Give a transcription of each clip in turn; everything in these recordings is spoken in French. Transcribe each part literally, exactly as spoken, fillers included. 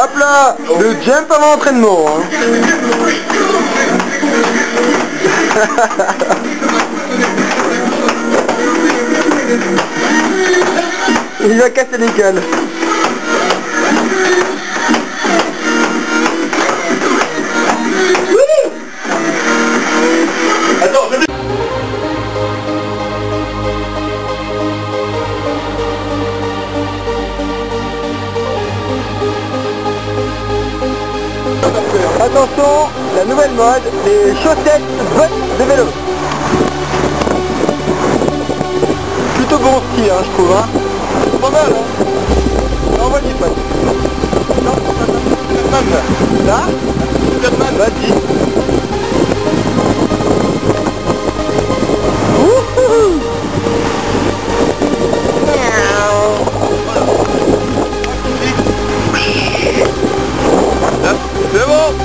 Hop là, le jump avant l'entraînement. Hein. Il va casser les gueules. Attends, je... Attention, la nouvelle mode, les chaussettes bottes de vélo. Plutôt bon style, hein, je trouve. Hein. C'est pas mal, hein. On voit les potes. Non, Superman. Là Superman, vas-y. Wouhou. C'est bon.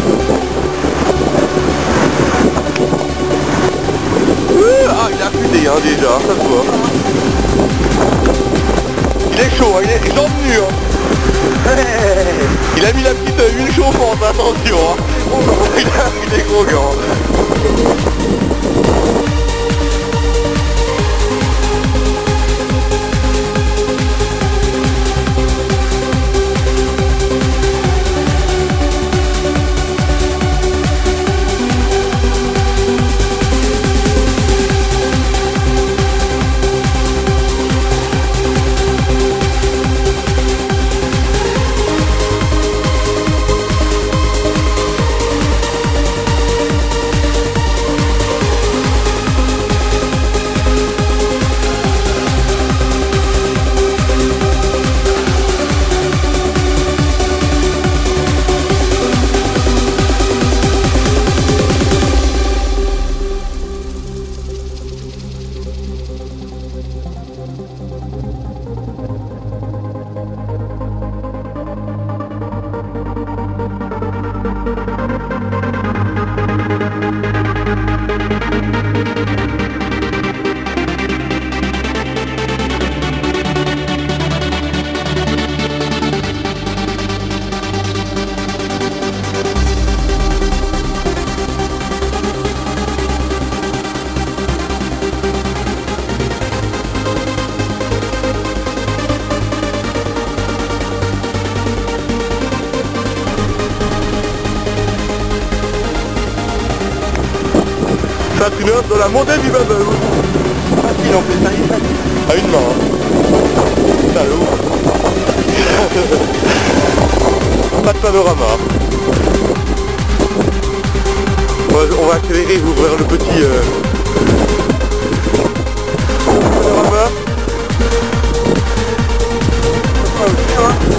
Ah, il a fusé hein, déjà, ça se voit. Il est chaud, hein, il est gentil. Hein. Il a mis la petite euh, huile chauffante, attention. Hein. Il, a, il est gros gars. Ça, c'est une œuvre dans la montée du bubble. Facile en plus, ça y est, facile. À une main. Hein. Salaud. Pas de panorama. On va, on va accélérer et ouvrir le petit euh... panorama. Ça va aussi, hein.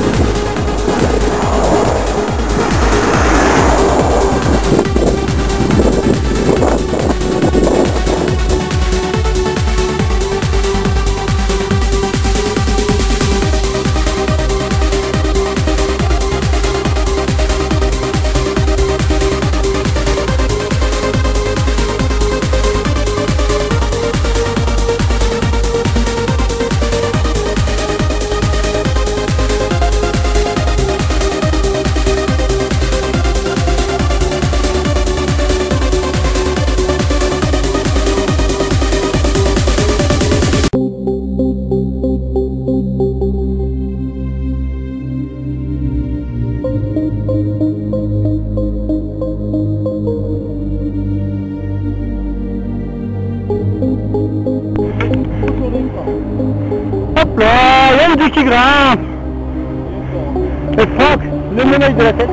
Hop là, Yann du qui grimpe. Et Franck, le ménage de la tête.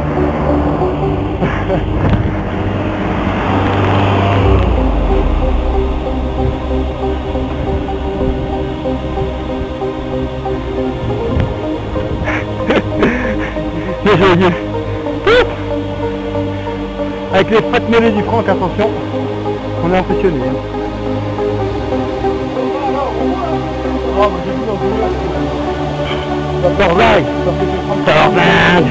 C'est joli. Avec les pattes mêlées du Franck, attention, on est impressionné. Hein. Torvald, Torvald.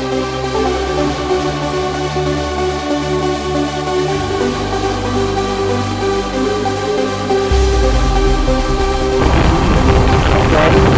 Ready?